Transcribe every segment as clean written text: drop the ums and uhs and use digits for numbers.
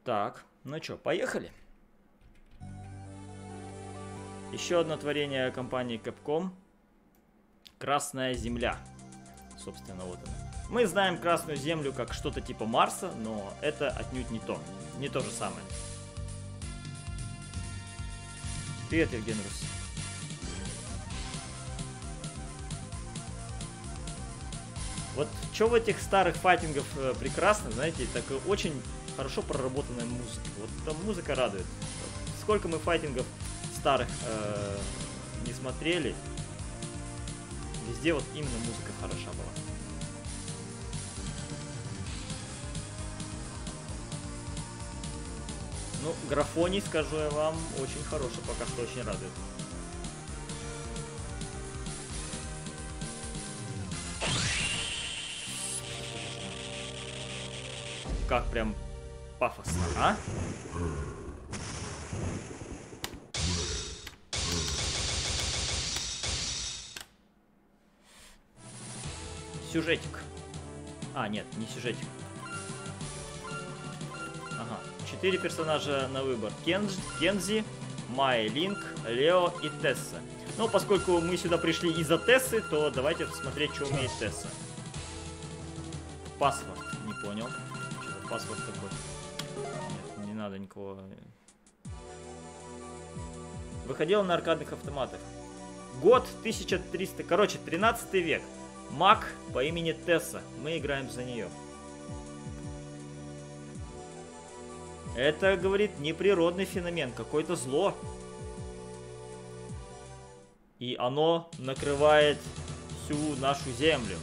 Так, ну чё, поехали. Еще одно творение компании Capcom. Красная Земля. Собственно, вот она. Мы знаем Красную Землю как что-то типа Марса, но это отнюдь не то. Не то же самое. Привет, Евген Рус. Вот что в этих старых файтингах прекрасно, знаете, так очень хорошо проработанная музыка. Вот там музыка радует. Сколько мы файтингов старых не смотрели, везде вот именно музыка хороша была. Ну, графоний, скажу я вам, очень хороший, пока что очень радует. Как прям пафосно, а? Сюжетик. А, нет, не сюжетик. Ага. 4 персонажа на выбор. Кензи, Май Линк, Лео и Тесса. Но поскольку мы сюда пришли из-за Тессы, то давайте посмотреть, что умеет Тесса. Паспорт. Не понял. Что паспорт такой? Нет, не надо никого. Выходила на аркадных автоматах. Год 1300. Короче, 13 век. Маг по имени Тесса. Мы играем за нее. Это, говорит, неприродный феномен. Какое-то зло. И оно накрывает всю нашу землю.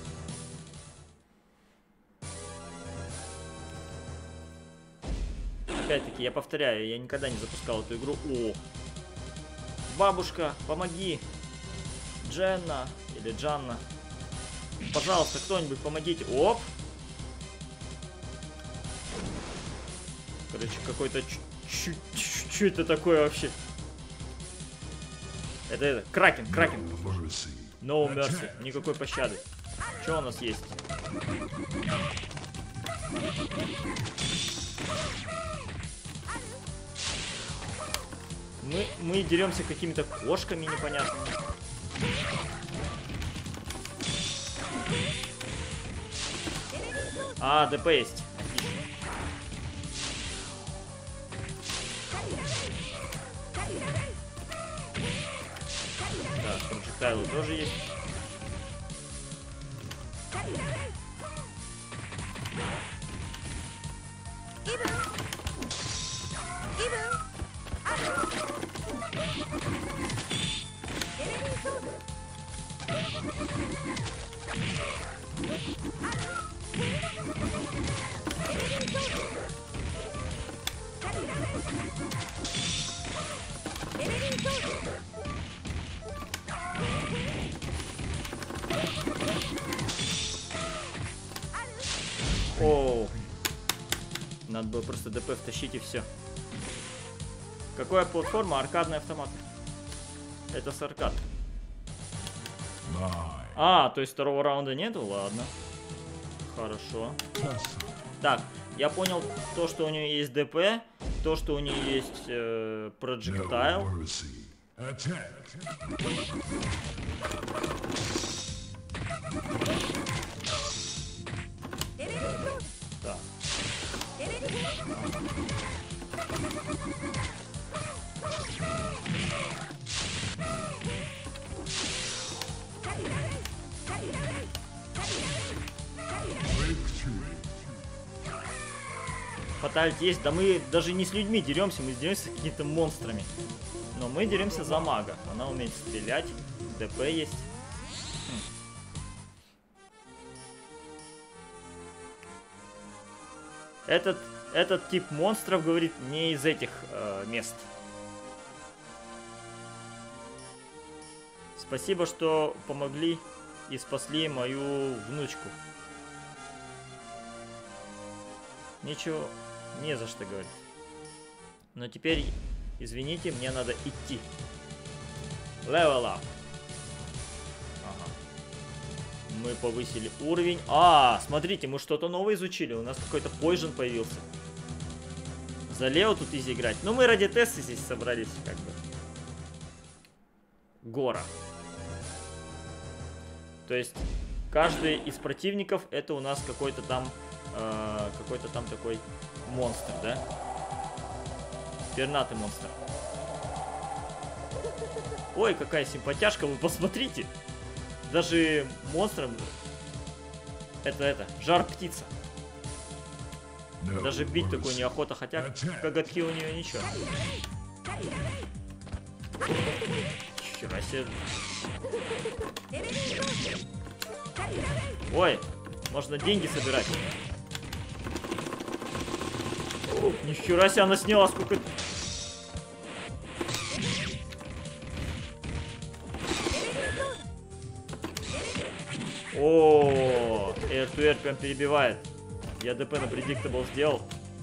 Опять-таки, я повторяю, я никогда не запускал эту игру. О! Бабушка, помоги! Дженна или Джанна. Пожалуйста, кто-нибудь помогите. Оп! Короче, какой-то... Что это такое вообще? Это Кракен. No mercy. Никакой пощады. Что у нас есть? Мы деремся какими-то кошками непонятными. А, ДП есть. Так, проджектайлы тоже есть. Оу. Надо было просто ДП втащить и все. Какая платформа? Аркадный автомат. Это с аркад. А, то есть второго раунда нету? Ладно. Хорошо. Так, я понял то, что у нее есть ДП, то, что у нее есть проджектайл. Так. Фатальти есть, да мы даже не с людьми деремся, мы деремся с какими-то монстрами. Но мы деремся за мага. Она умеет стрелять, ДП есть. Этот тип монстров, говорит, не из этих мест. Спасибо, что помогли и спасли мою внучку. Ничего, не за что, говорит. Но теперь, извините, мне надо идти. Level up. Ага. Мы повысили уровень. А, смотрите, мы что-то новое изучили. У нас какой-то Poison появился. За Лео тут изи играть. Ну, мы ради теста здесь собрались, как бы. Гора. То есть, каждый из противников это у нас какой-то там такой монстр, да? Пернатый монстр. Ой, какая симпатяшка, вы посмотрите. Даже монстром... Это, жар-птица. Даже бить такую неохота, хотя коготки у нее ничего. Хера себе. Ой, можно деньги собирать. Нихера себе она сняла, сколько... О, Air-to-Air прям перебивает. Я ДП на Predictable сделал.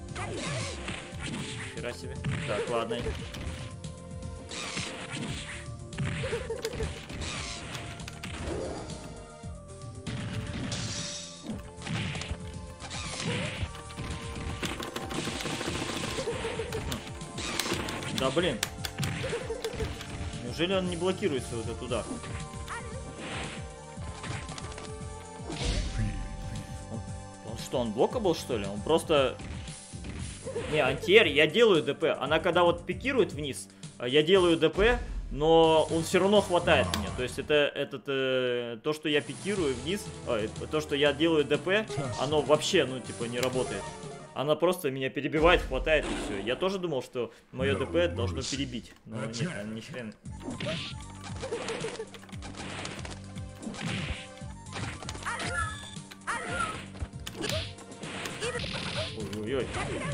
Хера себе. Так, ладно. Да блин. Неужели он не блокируется вот этот удар? Что, он блока был, что ли? Он просто... Не, антиэр, я делаю ДП. Она когда вот пикирует вниз, я делаю ДП, но он все равно хватает меня. То есть это то, что я пикирую вниз, то, что я делаю ДП, оно вообще, ну, типа, не работает. Она просто меня перебивает, хватает и все. Я тоже думал, что мое ДП должно перебить. Но нет, ни хрен. Ой-ой-ой.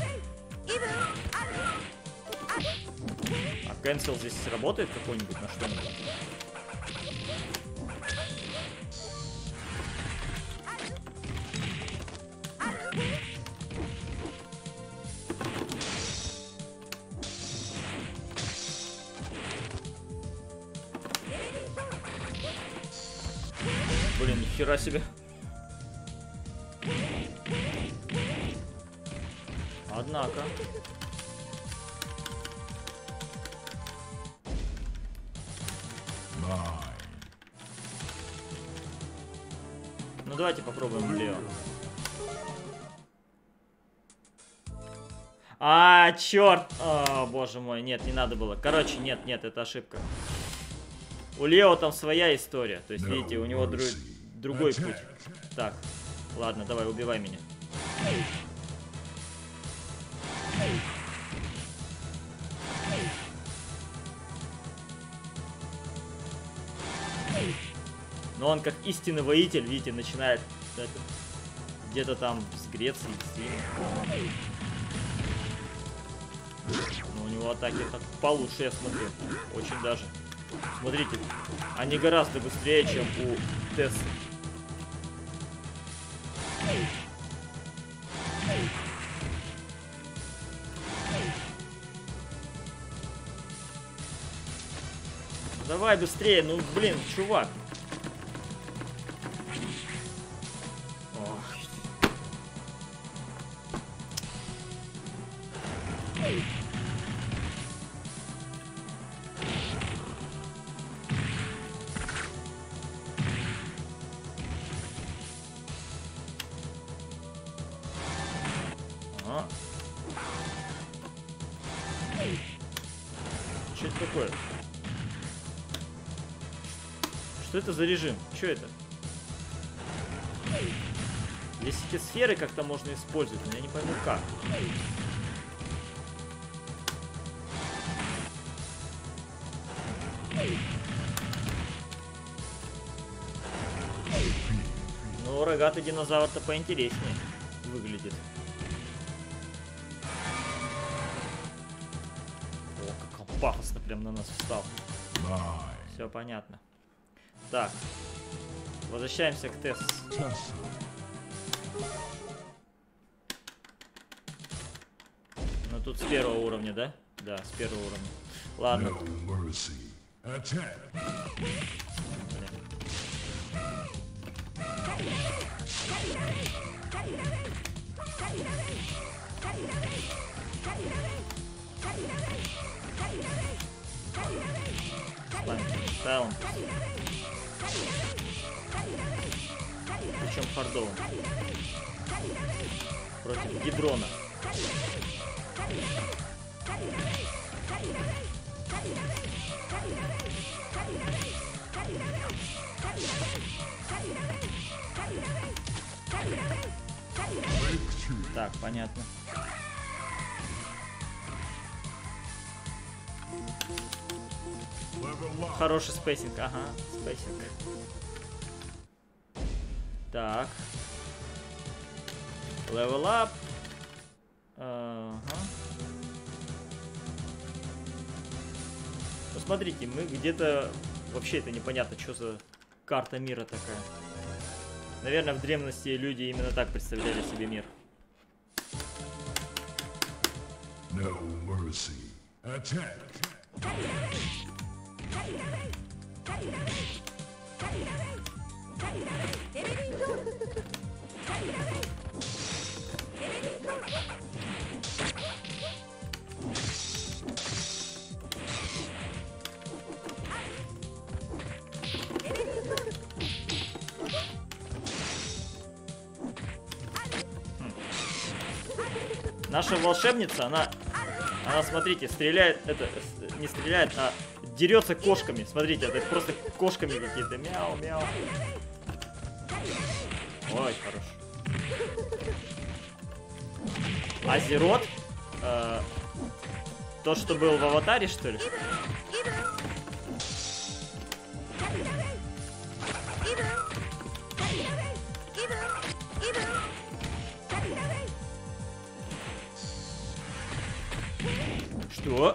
А cancel здесь работает какой-нибудь на что-нибудь? Блин, нихера себе. Однако. Ну давайте попробуем Лео. А, черт! О, боже мой, нет, не надо было. Короче, нет, это ошибка. У Лео там своя история. То есть, видите, у него другой путь. Так, ладно, давай, убивай меня. Но он как истинный воитель, видите, начинает где-то там с Греции. Но у него атаки так получше, я смотрю. Очень даже. Смотрите, они гораздо быстрее, чем у Тессы. Давай быстрее, ну блин, чувак. Что это такое? Что это за режим? Что это? Здесь эти сферы как-то можно использовать, но я не пойму как. Но рогатый динозавр-то поинтереснее выглядит. О, как он пафосно прям на нас встал. Все понятно. Так, возвращаемся к Тесс. Ну тут с первого уровня, да? Да, с первого уровня. Ладно. Таун. Причем хардовым. Против Гидрона. Так, понятно. Хороший спейсинг, ага, спейсинг. Так. Level up. Ага. Посмотрите, мы где-то... Вообще это непонятно, что за карта мира такая. Наверное, в древности люди именно так представляли себе мир. No mercy. Attack. Наша волшебница, она, смотрите, стреляет, это, не стреляет, а дерется кошками. Смотрите, это просто кошками какие-то. Мяу, мяу. Ой, хорош. Азерот? То, что был в Аватаре, что ли? Что?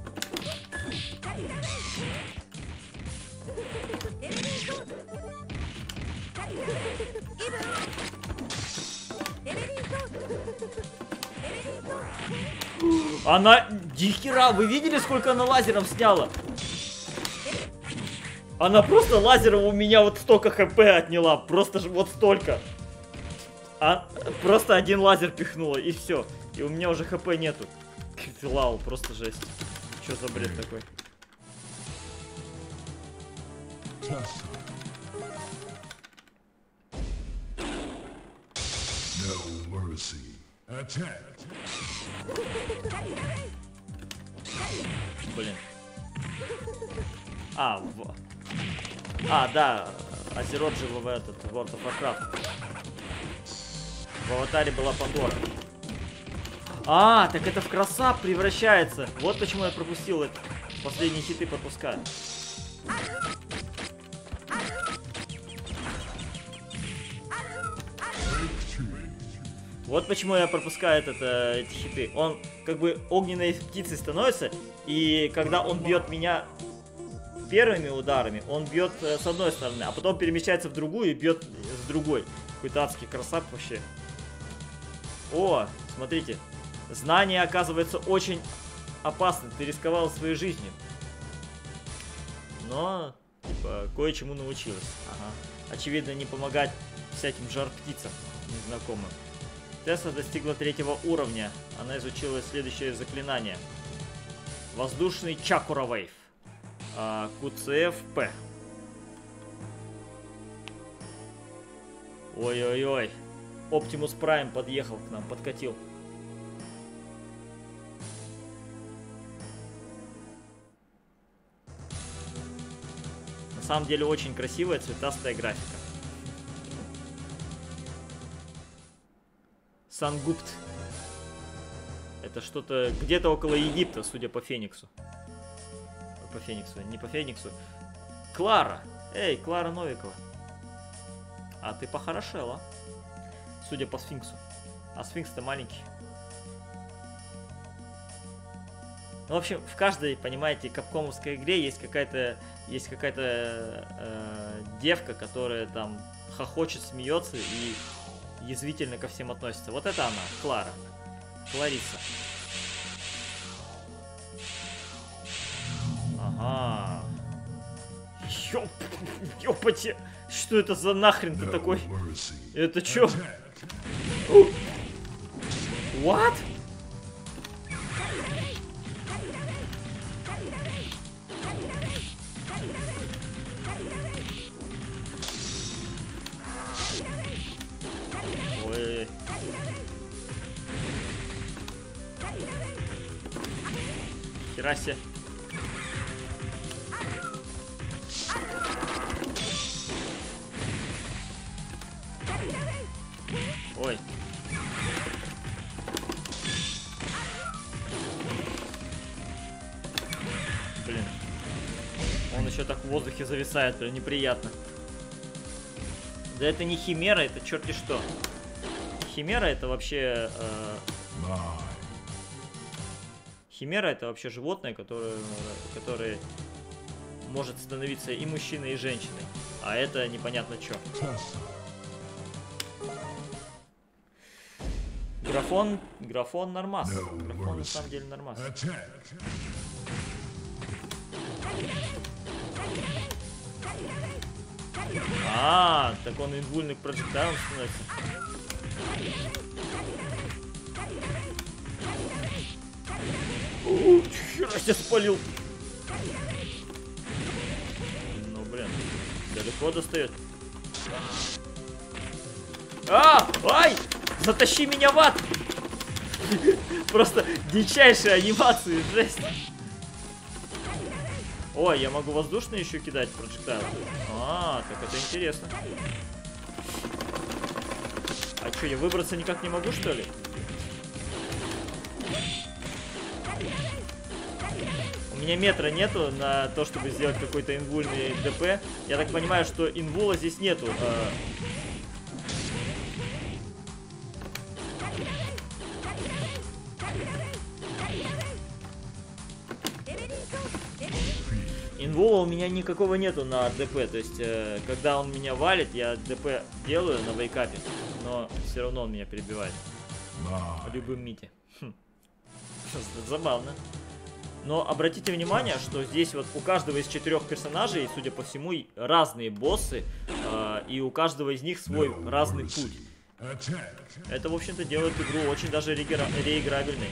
Она... Дихера, вы видели, сколько она лазером сняла? Она просто лазером у меня вот столько хп отняла. Просто же вот столько. Просто один лазер пихнула, и все. И у меня уже хп нету. Лау, просто жесть. Что за бред такой? No mercy. Attack. Блин. Да. Азерот же в этот World of Warcraft. В Аватаре была Пандора. Так это в красап превращается. Вот почему я пропустил это. Последние хиты пропускаю. Вот почему я пропускаю эти хиты. Он как бы огненной птицей становится, и когда он бьет меня первыми ударами, он бьет с одной стороны, а потом перемещается в другую и бьет с другой. Какой-то адский красап вообще. О, смотрите. Знание, оказывается, очень опасно. Ты рисковал своей жизнью. Но, типа, кое-чему научилась. Ага. Очевидно, не помогать всяким жар-птицам незнакомым. Тесса достигла 3-го уровня. Она изучила следующее заклинание. Воздушный Чакура Вейв. QCF-P. Ой-ой-ой. Оптимус Прайм подъехал к нам, подкатил. На самом деле очень красивая цветастая графика. Сангупт. Это что-то где-то около Египта, судя по Фениксу. По Фениксу, не по Фениксу. Клара. Эй, Клара Новикова. А ты похорошела. Судя по Сфинксу. А Сфинкс-то маленький. Ну, в общем, в каждой, понимаете, капкомовской игре есть какая-то девка, которая там хохочет, смеется и язвительно ко всем относится. Вот это она, Клара. Клариса. Ага. Ёпати. Что это за нахрен ты такой? Это чё? What? хера себе. Ой. Блин. Он еще так в воздухе зависает, прям неприятно. Да это не химера, это черти что. Химера это вообще... Химера это вообще животное, которое может становиться и мужчиной, и женщиной. А это непонятно что. Графон нормас. Графон на самом деле нормас. А, так он инвульный к проджектайлам становится. Хера тебя спалил. Ну, блин, далеко достает. Ай! Затащи меня в ад! Просто дичайшие анимации, жесть. Ой, я могу воздушные еще кидать проджектайл. А, так это интересно. А что, я выбраться никак не могу, что ли? У меня метра нету на то, чтобы сделать какой-то инвульный ДП. Я так понимаю, что инвула здесь нету. Инвула у меня никакого нету на ДП. То есть, когда он меня валит, я ДП делаю на вейкапе. Но все равно он меня перебивает. В любым мите. Забавно. Но обратите внимание, что здесь вот у каждого из 4 персонажей, судя по всему, разные боссы, и у каждого из них свой разный путь. Это, в общем-то, делает игру очень даже реиграбельной.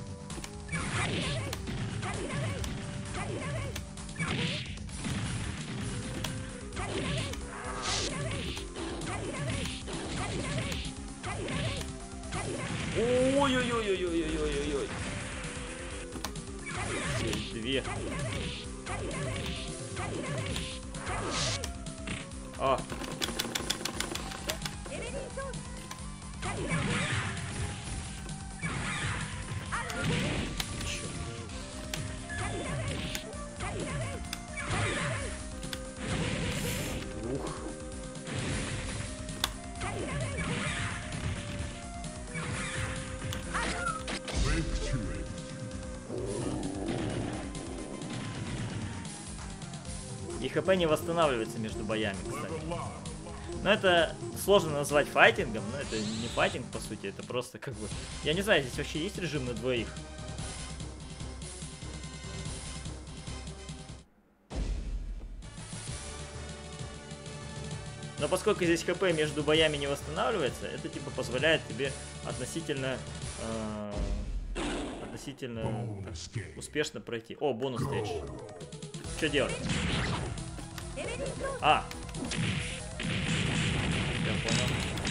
Ой-ой-ой-ой-ой-ой-ой-ой-ой. Две. А. Ух. И ХП не восстанавливается между боями, кстати. Но это сложно назвать файтингом, но это не файтинг, по сути, это просто как бы... Я не знаю, здесь вообще есть режим на двоих? Но поскольку здесь ХП между боями не восстанавливается, это типа позволяет тебе относительно успешно пройти. О, бонус стейдж. Что делать? А! Я понял.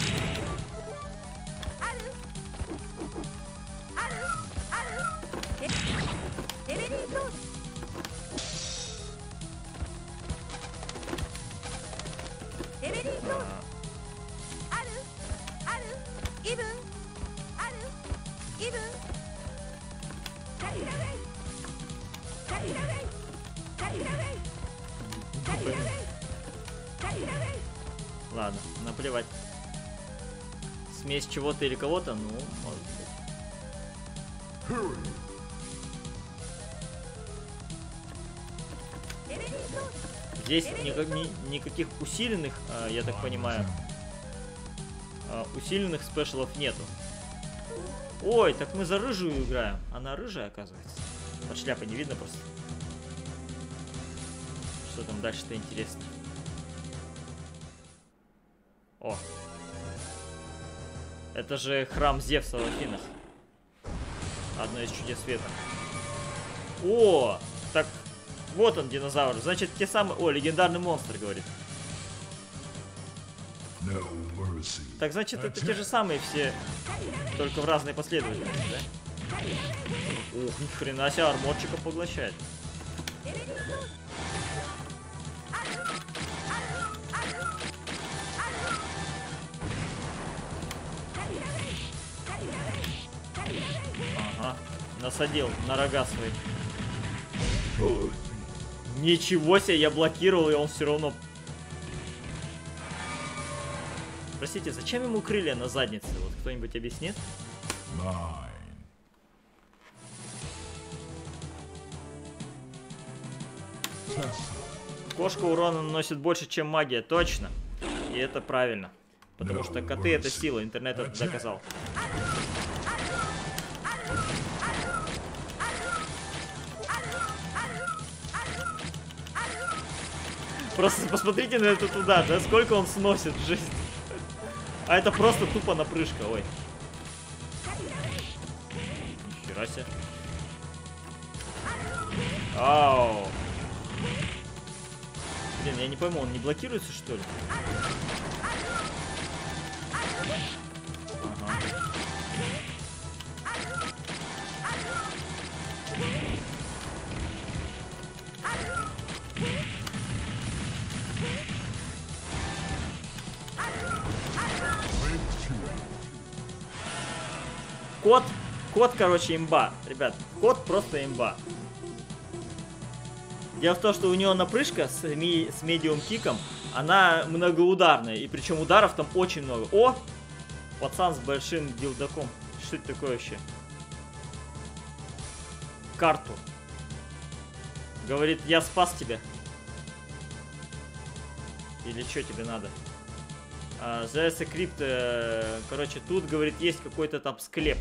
Ладно, наплевать. Смесь чего-то или кого-то, ну, может быть. Здесь никаких усиленных, я так понимаю, усиленных спешалов нету. Ой, так мы за рыжую играем. Она рыжая, оказывается. Под шляпой не видно просто. Что там дальше-то интересно? О. Это же храм Зевса в Афинах. Одно из чудес света. О, так вот он, динозавр. Значит, те самые... О, легендарный монстр, говорит. Так, значит, это те же самые все, только в разной последовательности, да? Ух, ни хрена себе, арморчика поглощает. Ага, насадил на рога свои. Ничего себе, я блокировал, и он все равно... Простите, зачем ему крылья на заднице? Вот кто-нибудь объяснит? Кошка урона наносит больше, чем магия, точно. И это правильно. Потому что коты — это сила, интернет это доказал. Просто посмотрите на этот удар, да, сколько он сносит, жесть. А это просто тупо напрыжка, ой. Нихера себе. Ау. Блин, я не пойму, он не блокируется, что ли? Ага. Кот, короче, имба. Ребят, кот просто имба. Дело в том, что у него напрыжка с медиум киком, она многоударная. И причем ударов там очень много. О! Пацан с большим дилдаком. Что это такое вообще? Карту. Говорит, я спас тебя. Или что тебе надо? The Crypt, короче, тут, говорит, есть какой-то там склеп.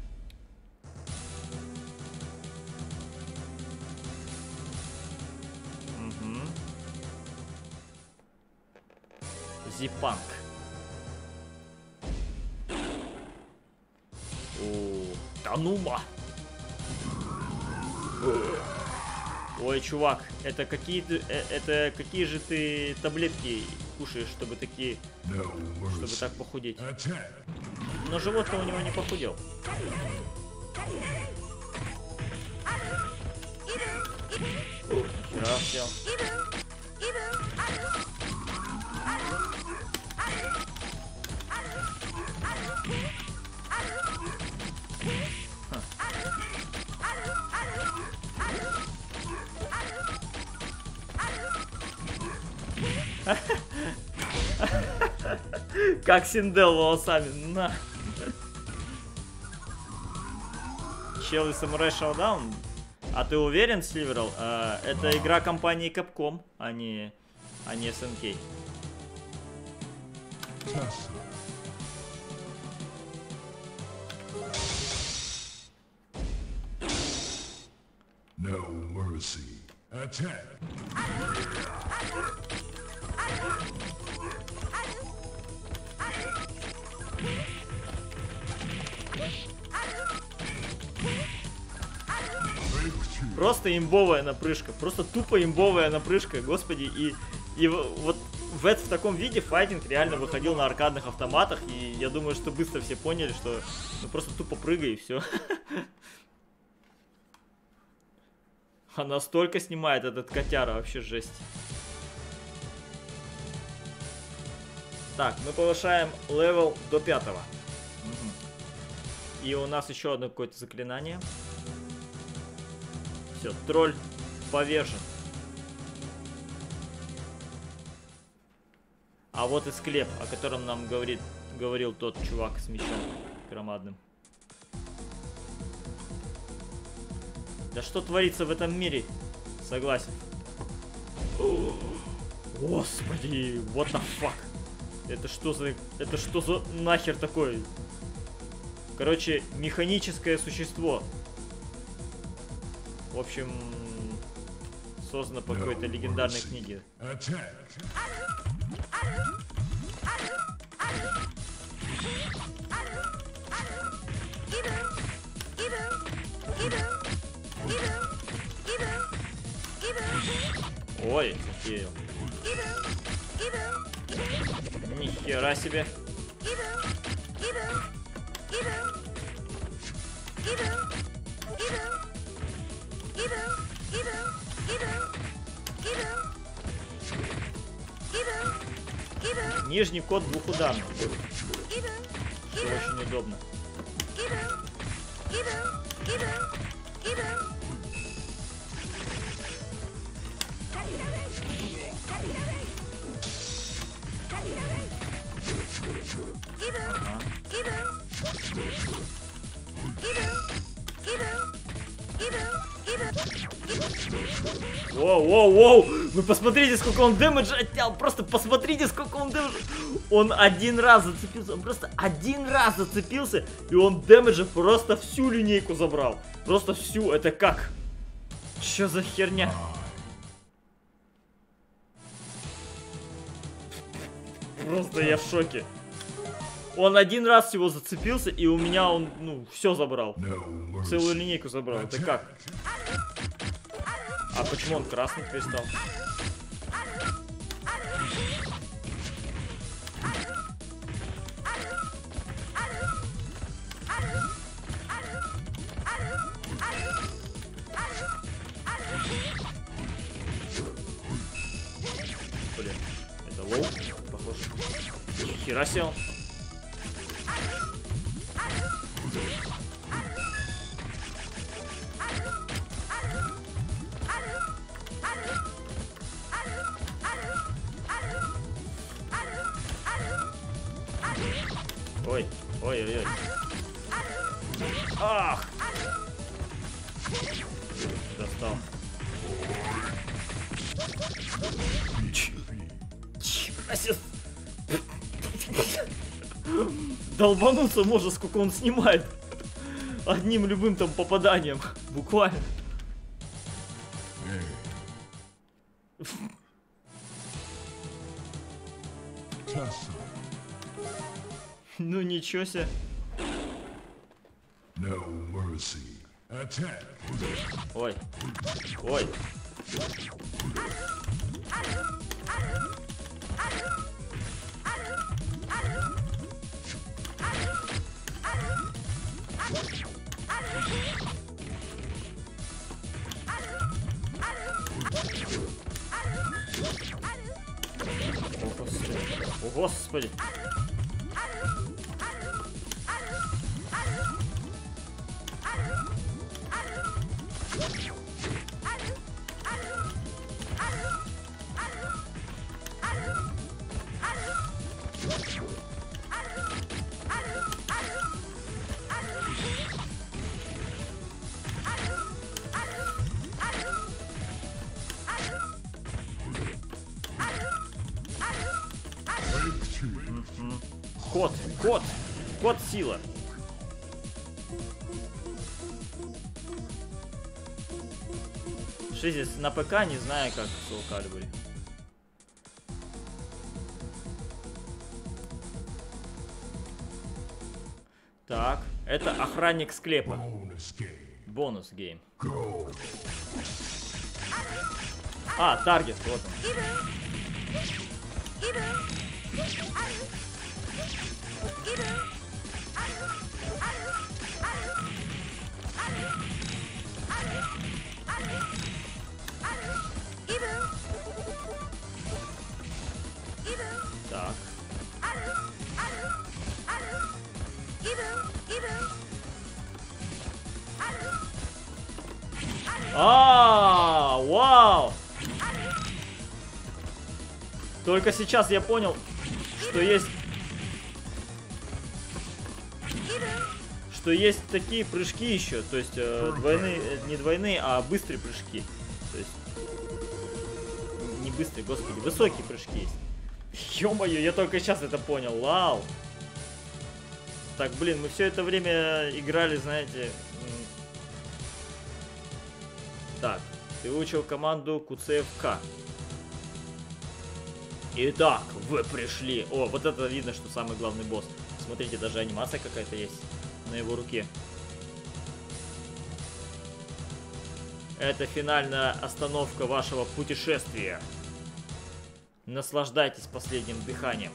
Угу. Зипанк. О, Танума. Ой, чувак, это какие же ты таблетки кушаешь, чтобы такие, чтобы так похудеть? Но живот-то у него не похудел. Хера сел. Как Синдел волосами. На. Чел и Samurai Showdown. А ты уверен, Сливерл? Это игра компании Capcom, а не SNK. No mercy. Attack. Просто имбовая напрыжка. Просто тупо имбовая напрыжка, господи. И вот в таком виде файтинг реально выходил на аркадных автоматах. И я думаю, что быстро все поняли, что ну просто тупо прыгай и все. Она столько снимает, этот котяра, вообще жесть. Так, мы повышаем левел до 5. Угу. И у нас еще одно какое-то заклинание. Все, тролль повержен. А вот и склеп, о котором нам говорил тот чувак с мечом громадным. Да что творится в этом мире? Согласен. Господи, what the fuck? Это что за нахер такое? Короче, механическое существо. В общем, создано по какой-то легендарной книге. Ой, какие. Нихера себе. Нижний код двухударный. Что очень удобно. Воу-воу-воу! Вы посмотрите, сколько он дэмэджа отнял! Просто посмотрите, сколько он дэмэджа! Он один раз зацепился, он просто один раз зацепился, и он дэмэджа просто всю линейку забрал. Просто всю, это как? Чё за херня? Просто я в шоке. Он один раз всего зацепился, и у меня он, ну, все забрал. Целую линейку забрал. Это как? А почему он красный теперь стал? Блин, это лоу, похоже. Хера себе он. Ой, ой-ой-ой. Ах! Достал. Долбануться можно, сколько он снимает. Одним любым там попаданием. Буквально. Ну ничего себе. Ой. Ой. О, Господи. Кот сила. Что здесь на ПК, не знаю, как в Soul Calibur. Так, это охранник склепа. Бонус гейм. А, таргет, вот он. Так. Вау! Только сейчас я понял, что есть такие прыжки еще, то есть двойные, не двойные, а быстрые прыжки. То есть не быстрые, господи, высокие прыжки есть. Ё-моё, я только сейчас это понял, вау. Так, блин, мы все это время играли, знаете. Так, ты выучил команду QCFK. Итак, вы пришли. О, вот это видно, что самый главный босс. Смотрите, даже анимация какая-то есть на его руке. Это финальная остановка вашего путешествия. Наслаждайтесь последним дыханием.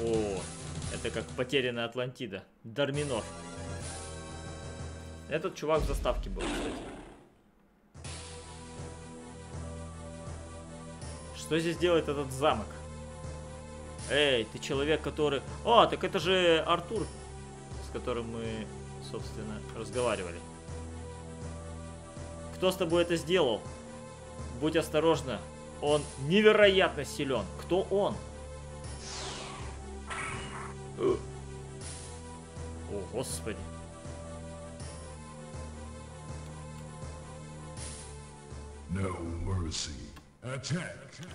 О, это как потерянная Атлантида. Дарминор. Этот чувак в заставке был, кстати. Что здесь делает этот замок? Эй, ты человек, который... О, так это же Артур, с которым мы, собственно, разговаривали. Кто с тобой это сделал? Будь осторожна. Он невероятно силен. Кто он? О, господи. No mercy. Attack.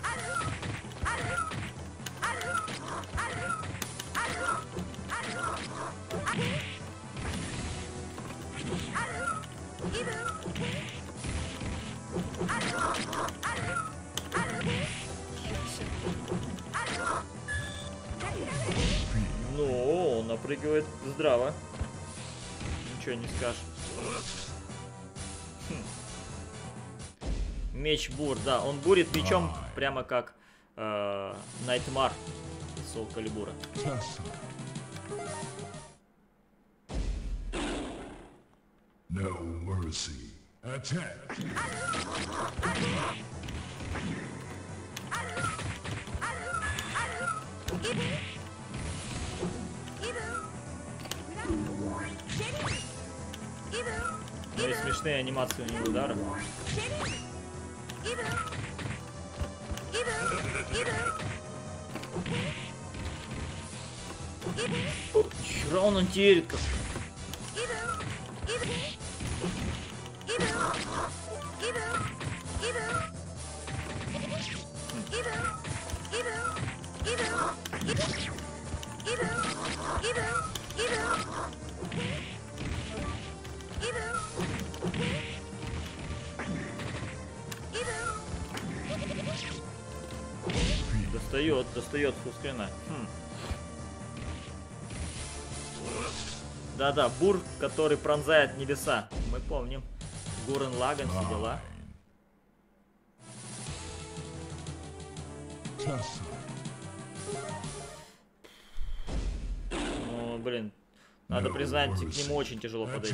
Ну, он напрыгивает здраво. Ничего не скажешь. Меч бур, да, он бурит мечом прямо как Найтмар из Soul Calibur. No mercy. Attack. Ну и смешные анимации у него удара. Хера он антиэрит как. Достает фускрена. Да-да, бур, который пронзает небеса. Мы помним. Гурен Лаган, все дела. Ну, блин. Надо признать, к нему очень тяжело подойти.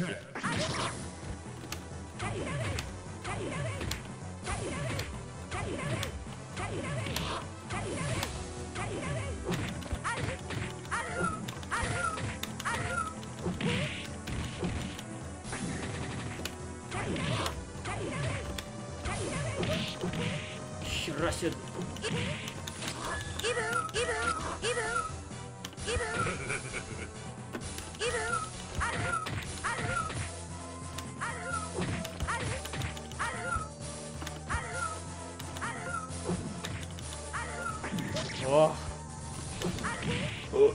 Хера себе. О. О.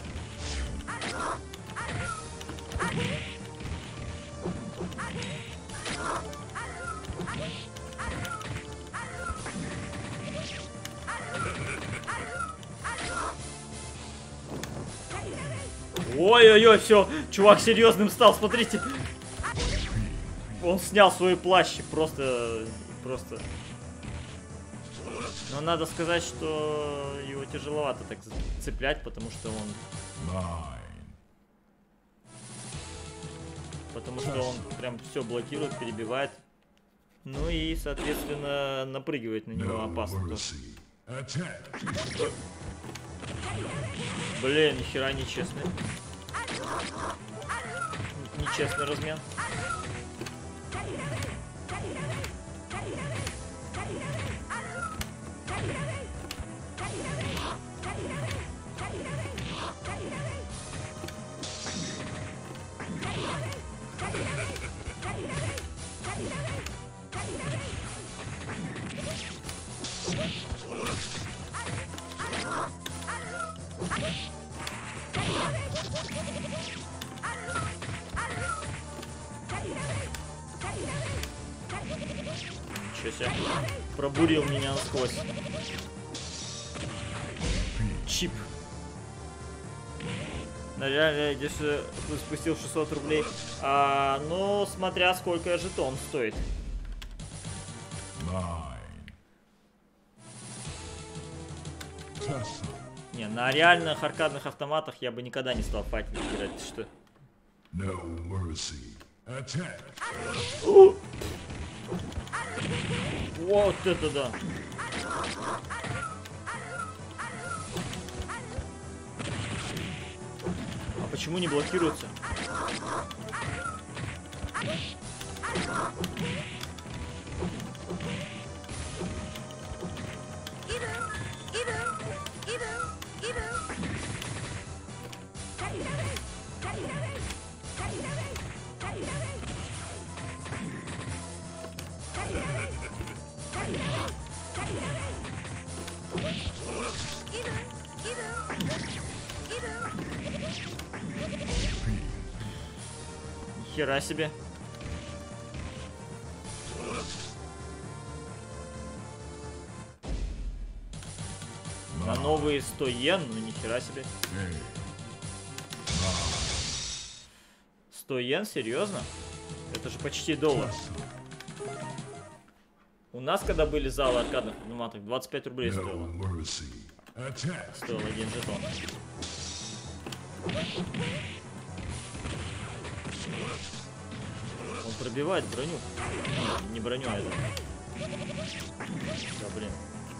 Ой-ой-ой, все, чувак серьезным стал, смотрите. Он снял свой плащ, просто. Но надо сказать, что его тяжеловато так цеплять, потому что он прям все блокирует, перебивает. Ну и, соответственно, напрыгивает на него опасно. Блин, нихера нечестный. Нечестный размен. Ничего себе. Пробурил меня насквозь. Чип. Наверное, здесь спустил 600 рублей. Ну, смотря сколько жетон стоит. Не, на реальных аркадных автоматах я бы никогда не стал файтинг играть. Ты что? No mercy. Attack. Вот это да. А почему не блокируется? Хера себе. На новые 100 йен, ну ни хера себе. 100 йен, серьезно? Это же почти доллар. У нас, когда были залы аркадных автоматов, 25 рублей стоило. Стоил один жетон. Он пробивает броню. Не броню, а это. Да, блин.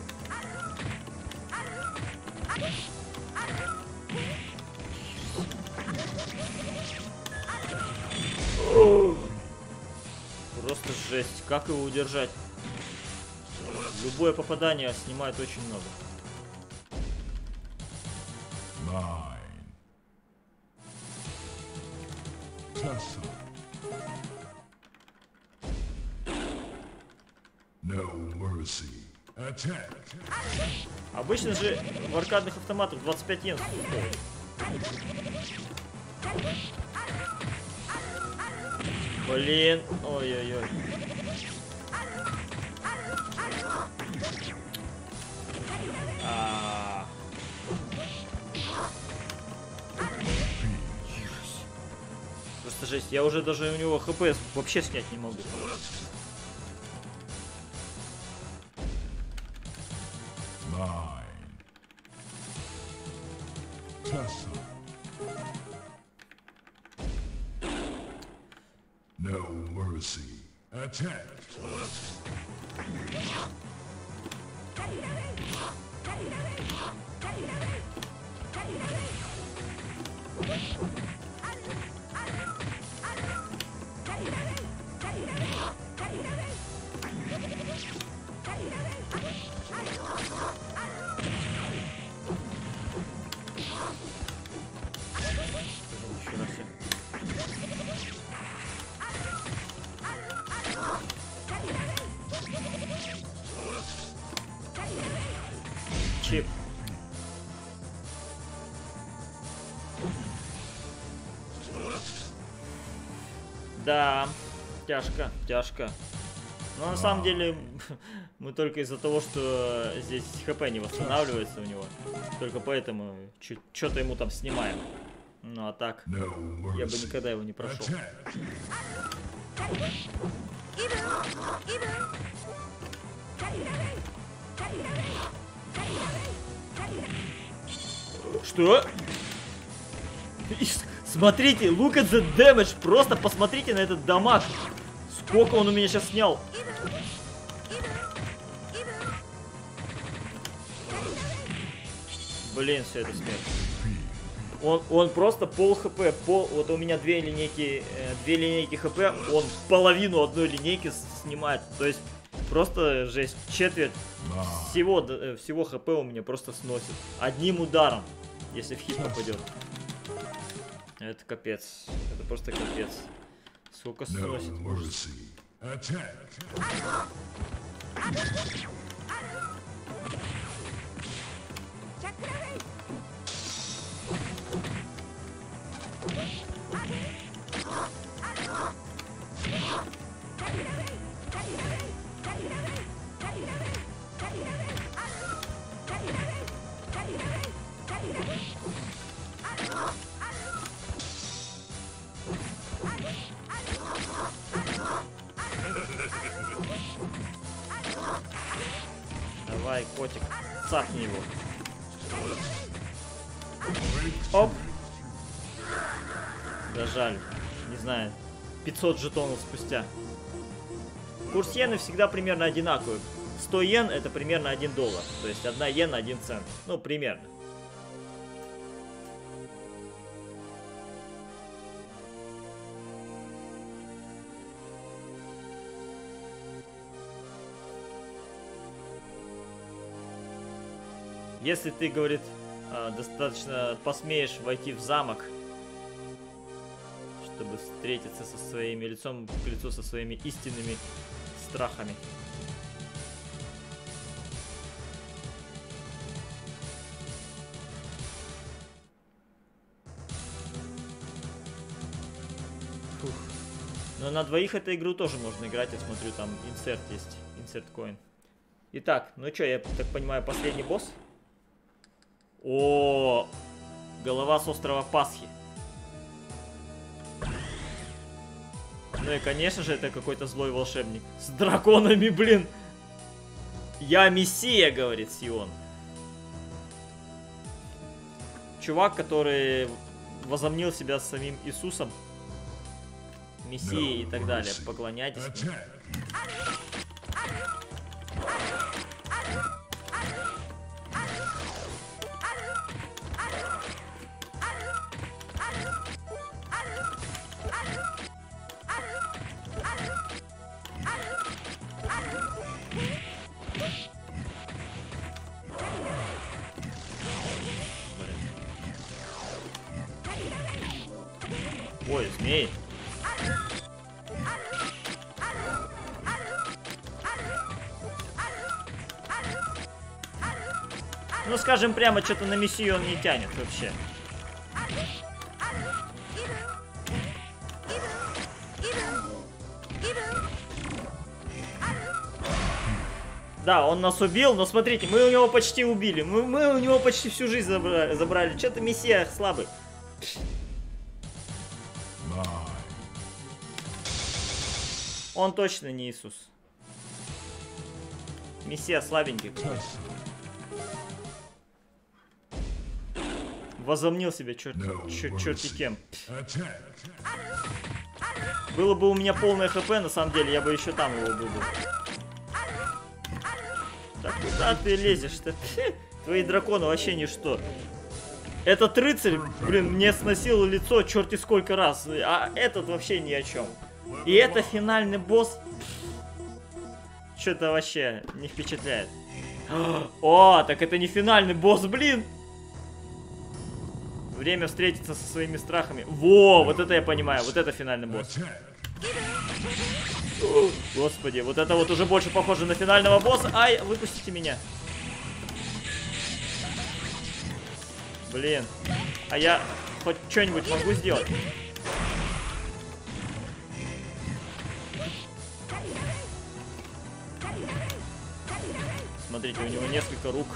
Просто жесть. Как его удержать? Любое попадание снимает очень много. No mercy. Attack. Обычно же в аркадных автоматах 25 йен стоит. Блин, ой-ой-ой. Просто жесть, я уже даже у него хп вообще снять не могу. No mercy. Attack. Чип. Да, тяжко, тяжко. Но на самом деле мы только из-за того, что здесь хп не восстанавливается у него, только поэтому что-то ему там снимаем. Ну а так, я бы никогда его не прошел. Что? Смотрите, look at the damage. Просто посмотрите на этот дамаг. Сколько он у меня сейчас снял. Блин, все это смерть. Он просто пол хп, вот у меня две линейки хп, он половину одной линейки снимает. То есть просто жесть, четверть всего хп у меня просто сносит. Одним ударом, если в хит попадет. Это капец, это просто капец. Сколько сносит. Давай, котик, цапни его. Оп. Да жаль. Не знаю. 500 жетонов спустя. Курс иены всегда примерно одинаковый. 100 йен это примерно $1. То есть 1 йена 1 цент. Ну, примерно. Если ты, говорит, достаточно посмеешь войти в замок, чтобы встретиться со своими лицом к лицу со своими истинными страхами. Фух. Но на двоих эту игру тоже можно играть, я смотрю, там инсерт есть, инсерт коин. Итак, ну что, я так понимаю, последний босс? О, голова с острова Пасхи. Ну и, конечно же, это какой-то злой волшебник. С драконами, блин. Я мессия, говорит Сион. Чувак, который возомнил себя самим Иисусом. Мессией и так далее. Поклоняйтесь. Ой, змей. Ну, скажем прямо, что-то на мессию он не тянет вообще. Да, он нас убил, но смотрите, мы у него почти убили. Мы у него почти всю жизнь забрали. Что-то мессия слабый. Он точно не Иисус. Мессия слабенький. Возомнил себя черти кем. Было бы у меня полное хп, на самом деле, я бы еще там его выбил. Так куда ты лезешь-то? Твои драконы вообще ничто. Этот рыцарь, блин, мне сносил лицо черти сколько раз, а этот вообще ни о чем. И это финальный босс. Что-то вообще не впечатляет. О, так это не финальный босс, блин. Время встретиться со своими страхами. Во, вот это я понимаю, вот это финальный босс. Господи, вот это вот уже больше похоже на финального босса. Ай, выпустите меня. Блин, а я хоть что-нибудь могу сделать? Смотрите, у него несколько рук.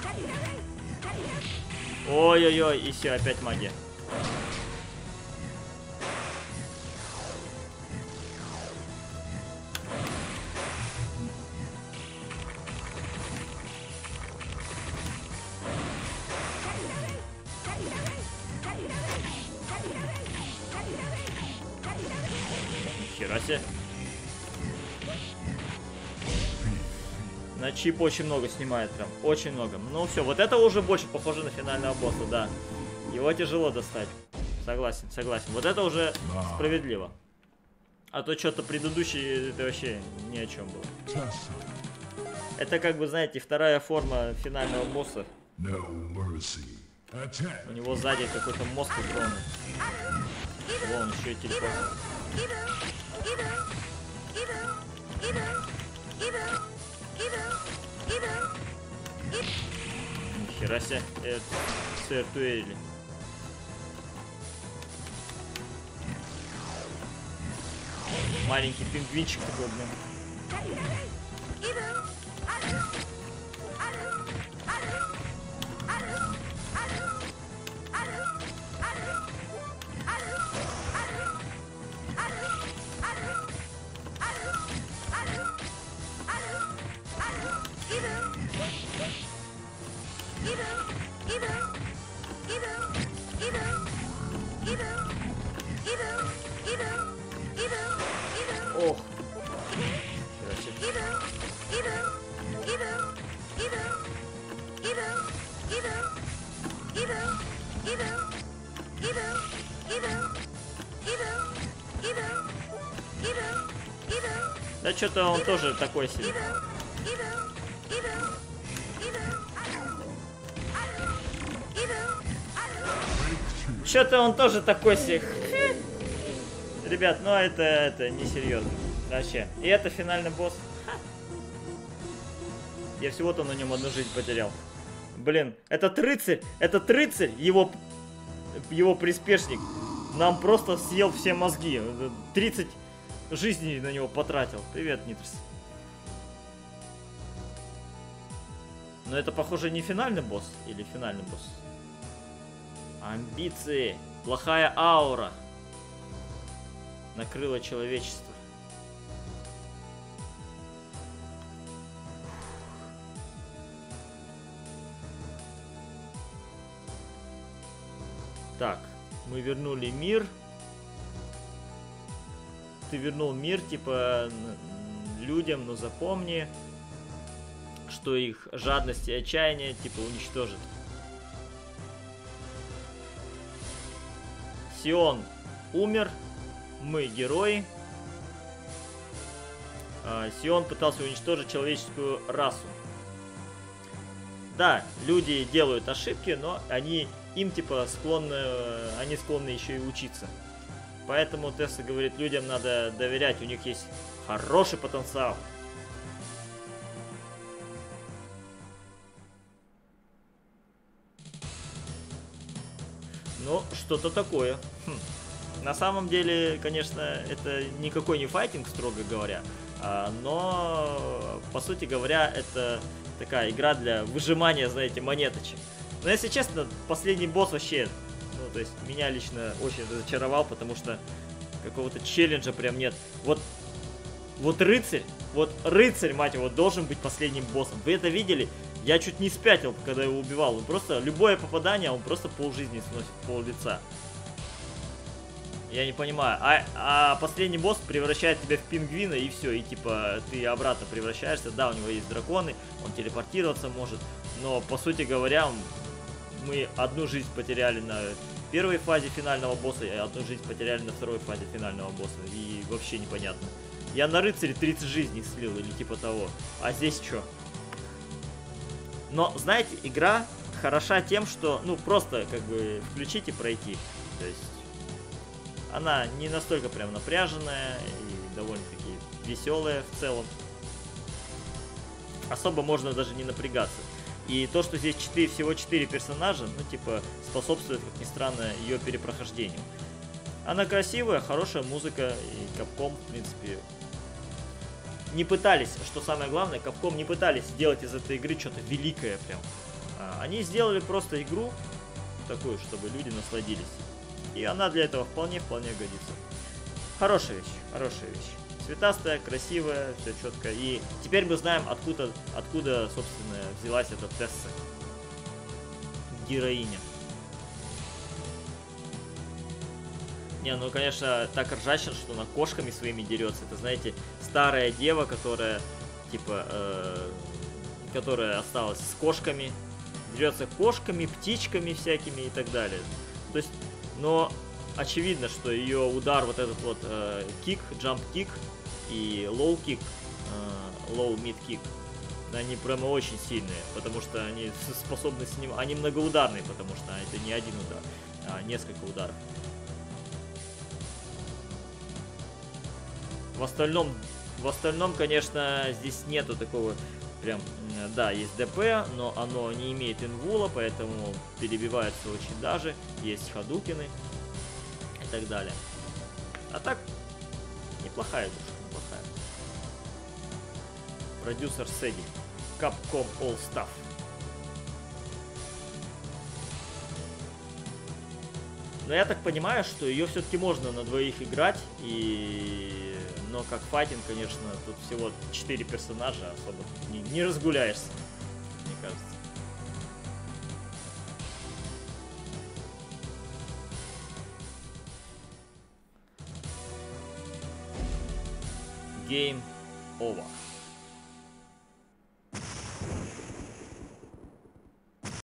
Ой-ой-ой, и все, опять магия. Нихера себе. На чип очень много снимает прям, очень много. Ну все, вот это уже больше похоже на финального босса, да. Его тяжело достать. Согласен, согласен. Вот это уже справедливо. А то что-то предыдущее, это вообще ни о чем было. Это как бы, знаете, вторая форма финального босса. У него сзади какой-то мозг укромный. Вон, еще и телефон. Нихера себе, это сэр Туэли. Маленький пингвинчик такой, блин. Да что-то он тоже такой себе. Что-то он тоже такой себе. Ребят, ну это несерьезно. Вообще. И это финальный босс. Я всего-то на нем одну жизнь потерял. Блин, этот рыцарь, его приспешник, нам просто съел все мозги. 30 жизней на него потратил. Привет, Нитрс. Но это, похоже, не финальный босс. Или финальный босс. Амбиции. Плохая аура. Накрыло человечество. Так, мы вернули мир. Ты вернул мир, типа, людям, но запомни, что их жадность и отчаяние, типа, уничтожит. Сион умер, мы герои. Сион пытался уничтожить человеческую расу. Да, люди делают ошибки, но им типа склонны еще и учиться. Поэтому Тесса говорит, людям надо доверять, у них есть хороший потенциал. Ну, что-то такое. На самом деле, конечно, это никакой не файтинг, строго говоря, но, по сути говоря, это такая игра для выжимания, знаете, монеточек. Но, если честно, последний босс вообще, ну, то есть, меня лично очень разочаровал, потому что какого-то челленджа прям нет. Вот рыцарь, мать его, должен быть последним боссом. Вы это видели? Я чуть не спятил, когда его убивал. Он просто, любое попадание, он просто полжизни сносит, пол лица. Я не понимаю. А последний босс превращает тебя в пингвина, и все. И типа ты обратно превращаешься. Да, у него есть драконы, он телепортироваться может. Но, по сути говоря, мы одну жизнь потеряли на первой фазе финального босса, и одну жизнь потеряли на второй фазе финального босса. И вообще непонятно. Я на рыцаре 30 жизней слил, или типа того. А здесь что? Но, знаете, игра хороша тем, что, ну, просто, как бы, включить и пройти. То есть, она не настолько прям напряженная и довольно-таки веселая в целом. Особо можно даже не напрягаться. И то, что здесь всего 4 персонажа, ну, типа, способствует, как ни странно, ее перепрохождению. Она красивая, хорошая музыка, и Capcom, в принципе, не пытались, что самое главное, Capcom не пытались сделать из этой игры что-то великое прям. Они сделали просто игру такую, чтобы люди насладились. И она для этого вполне годится. Хорошая вещь. Цветастая, красивая, все четко. И теперь мы знаем, откуда, собственно, взялась эта Тесса. Героиня. Не, ну, конечно, так ржачно, что она кошками своими дерется. Это, знаете, старая дева, которая, типа, которая осталась с кошками. Дерется кошками, птичками всякими и так далее. То есть, но очевидно, что ее удар, вот этот вот кик, джамп кик и лоу кик, лоу мид кик, они прямо очень сильные, потому что они способны с ним, они многоударные, потому что это не один удар, а несколько ударов. В остальном, конечно, здесь нету такого прям, да, есть ДП, но оно не имеет инвула, поэтому перебивается очень даже, есть хадукины и так далее. А так, неплохая игрушка, неплохая. Продюсер Sega, Capcom All Stuff. Но я так понимаю, что ее все-таки можно на двоих играть, но как файтинг, конечно, тут всего 4 персонажа, особо не разгуляешься, мне кажется. Game over.